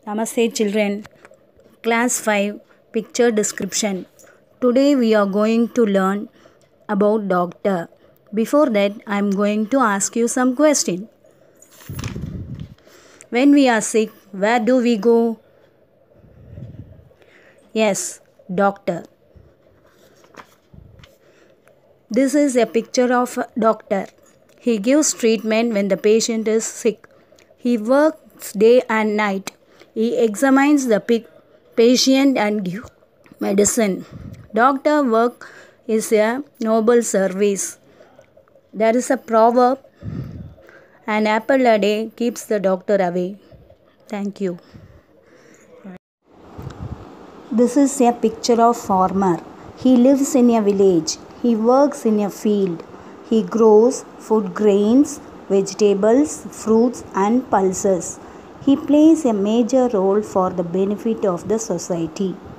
Namaste children. Class 5 Picture Description. Today we are going to learn about doctor. Before that I am going to ask you some question. When we are sick, where do we go? Yes, doctor. This is a picture of a doctor. He gives treatment when the patient is sick. He works day and night. He examines the patient and gives medicine. Doctor work is a noble service. There is a proverb, an apple a day keeps the doctor away. Thank you. This is a picture of farmer. He lives in a village. He works in a field. He grows food grains, vegetables, fruits and pulses. He plays a major role for the benefit of the society.